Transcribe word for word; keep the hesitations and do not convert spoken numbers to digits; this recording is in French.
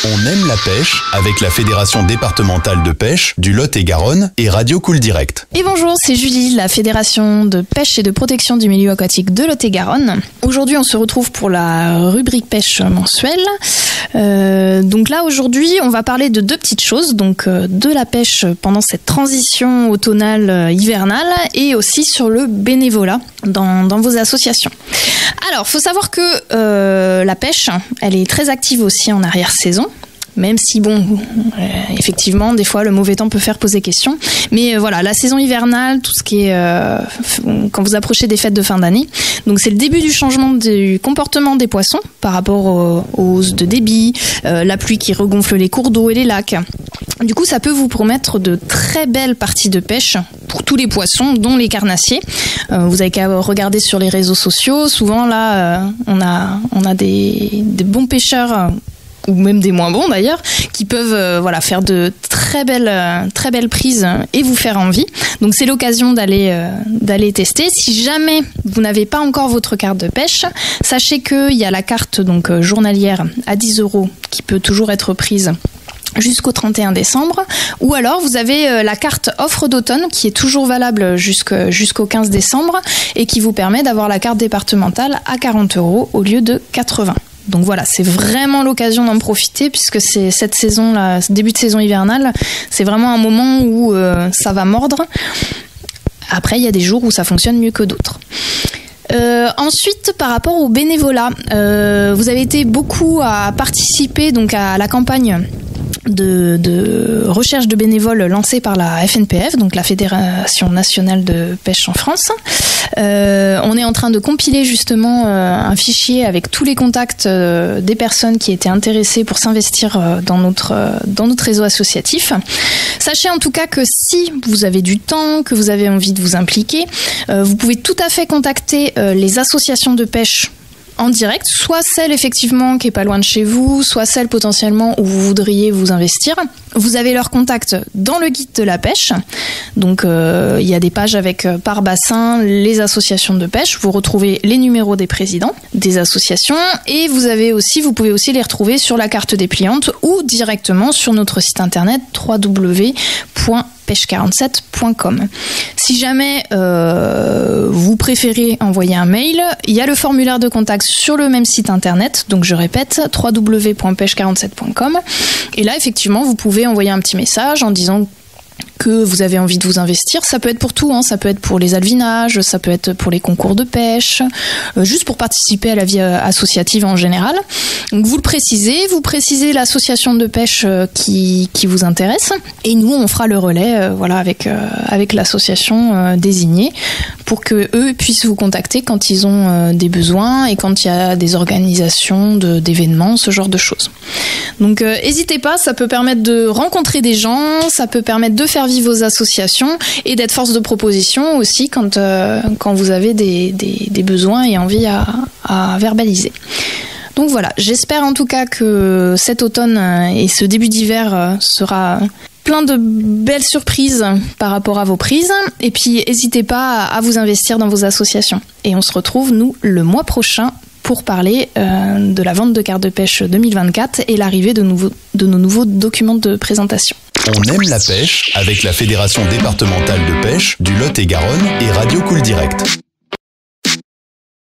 On aime la pêche avec la Fédération départementale de pêche du Lot-et-Garonne et Radio Cool Direct. Et bonjour, c'est Julie, la Fédération de pêche et de protection du milieu aquatique de Lot-et-Garonne. Aujourd'hui, on se retrouve pour la rubrique pêche mensuelle. Euh, donc là, aujourd'hui, on va parler de deux petites choses. Donc euh, de la pêche pendant cette transition automnale euh, hivernale et aussi sur le bénévolat dans, dans vos associations. Alors, faut savoir que euh, la pêche, elle est très active aussi en arrière-saison. Même si, bon, euh, effectivement, des fois, le mauvais temps peut faire poser question. Mais euh, voilà, la saison hivernale, tout ce qui est... Euh, quand vous approchez des fêtes de fin d'année, donc c'est le début du changement du comportement des poissons par rapport aux, aux hausses de débit, euh, la pluie qui regonfle les cours d'eau et les lacs. Du coup, ça peut vous promettre de très belles parties de pêche pour tous les poissons, dont les carnassiers. Euh, vous avez qu'à regarder sur les réseaux sociaux. Souvent, là, euh, on a, on a des, des bons pêcheurs... Euh, ou même des moins bons d'ailleurs, qui peuvent euh, voilà, faire de très belles, euh, très belles prises et vous faire envie. Donc c'est l'occasion d'aller, euh, d'aller tester. Si jamais vous n'avez pas encore votre carte de pêche, sachez qu'il y a la carte donc, euh, journalière à dix euros qui peut toujours être prise jusqu'au trente et un décembre, ou alors vous avez euh, la carte offre d'automne qui est toujours valable jusqu'au, jusqu'au quinze décembre et qui vous permet d'avoir la carte départementale à quarante euros au lieu de quatre-vingts. Donc voilà, c'est vraiment l'occasion d'en profiter puisque c'est cette saison, là, ce début de saison hivernale, c'est vraiment un moment où euh, ça va mordre. Après, il y a des jours où ça fonctionne mieux que d'autres. Euh, ensuite, par rapport au bénévolat, euh, vous avez été beaucoup à participer donc à la campagne de, de recherche de bénévoles lancée par la F N P F, donc la Fédération nationale de pêche en France. Euh, on est en train de compiler justement euh, un fichier avec tous les contacts euh, des personnes qui étaient intéressées pour s'investir euh, dans notre euh, dans notre réseau associatif. Sachez en tout cas que si vous avez du temps, que vous avez envie de vous impliquer, euh, vous pouvez tout à fait contacter euh, les associations de pêche en direct, soit celle effectivement qui est pas loin de chez vous, soit celle potentiellement où vous voudriez vous investir. Vous avez leur contact dans le guide de la pêche. Donc euh, il y a des pages avec euh, par bassin les associations de pêche. Vous retrouvez les numéros des présidents des associations et vous avez aussi, vous pouvez aussi les retrouver sur la carte dépliante ou directement sur notre site internet w w w point pêche quarante-sept point com. Si jamais euh, vous préférez envoyer un mail, il y a le formulaire de contact sur le même site internet, donc je répète, w w w point pêche quarante-sept point com, et là effectivement vous pouvez envoyer un petit message en disant que vous avez envie de vous investir. Ça peut être pour tout, hein. Ça peut être pour les alevinages, ça peut être pour les concours de pêche, euh, juste pour participer à la vie euh, associative en général. Donc vous le précisez, vous précisez l'association de pêche euh, qui, qui vous intéresse, et nous on fera le relais euh, voilà, avec, euh, avec l'association euh, désignée pour que eux puissent vous contacter quand ils ont euh, des besoins et quand il y a des organisations de, d'événements, ce genre de choses. Donc euh, n'hésitez pas, ça peut permettre de rencontrer des gens, ça peut permettre de faire vivre vos associations et d'être force de proposition aussi quand, euh, quand vous avez des, des, des besoins et envie à, à verbaliser. Donc voilà, j'espère en tout cas que cet automne et ce début d'hiver sera plein de belles surprises par rapport à vos prises. Et puis n'hésitez pas à vous investir dans vos associations. Et on se retrouve, nous, le mois prochain pour parler euh, de la vente de cartes de pêche deux mille vingt-quatre et l'arrivée de, nouveaux, de nos nouveaux documents de présentation. On aime la pêche avec la Fédération départementale de pêche du Lot-et-Garonne et Radio Cool Direct.